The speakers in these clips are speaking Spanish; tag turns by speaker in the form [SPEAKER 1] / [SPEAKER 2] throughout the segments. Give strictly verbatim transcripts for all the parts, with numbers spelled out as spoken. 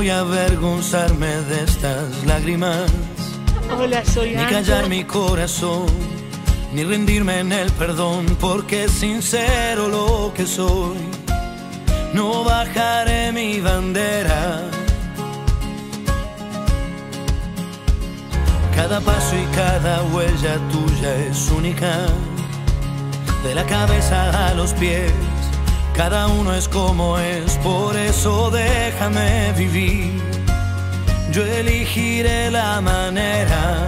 [SPEAKER 1] voy a avergonzarme de estas lágrimas.
[SPEAKER 2] Hola, soy
[SPEAKER 1] Ni callar mi corazón, ni rendirme en el perdón, porque es sincero lo que soy. No bajaré mi bandera. Cada paso y cada huella tuya es única. De la cabeza a los pies, cada uno es como es. Por eso déjame vivir. Yo elegiré la manera.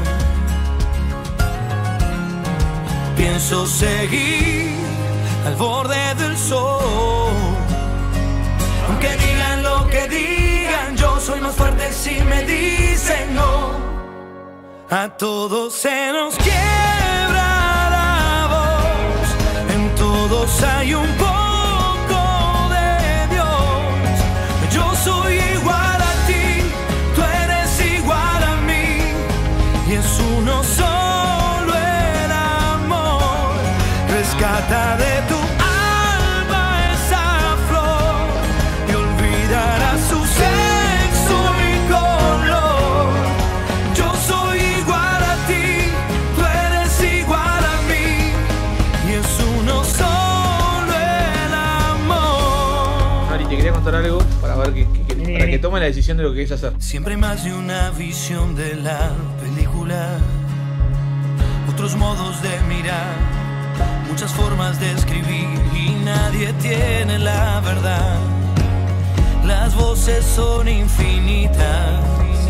[SPEAKER 1] Pienso seguir al borde del sol. Aunque digan lo que digan, yo soy más fuerte si me dicen no. A todos se nos quiebra la voz, en todos hay un poco de Dios. Yo soy igual a ti, tú eres igual a mí, y es uno solo el amor. Rescata de tu alma esa flor y olvidará su sexo y color. Yo soy igual a ti, tú eres igual a mí, y es uno solo el amor.
[SPEAKER 3] Mari, te quería contar algo para ver que, que, que, para que tome la decisión de lo que quieres hacer.
[SPEAKER 1] Siempre hay más de una visión de la película, otros modos de mirar, muchas formas de escribir, y nadie tiene la verdad. Las voces son infinitas.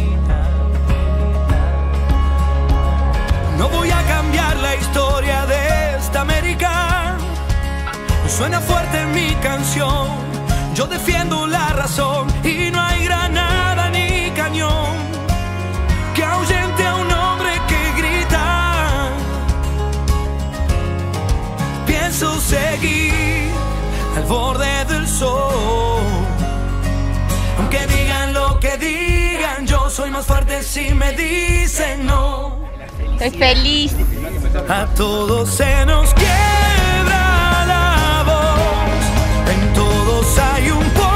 [SPEAKER 1] No voy a cambiar la historia de esta América. Suena fuerte mi canción, yo defiendo la razón, y no hay granada ni cañón que ahuyente a un hombre que grita. Pienso seguir al borde del sol. Aunque digan lo que digan, yo soy más fuerte si me dicen no.
[SPEAKER 4] Estoy feliz.
[SPEAKER 1] A todos se nos quiebra la voz, en todos hay un poco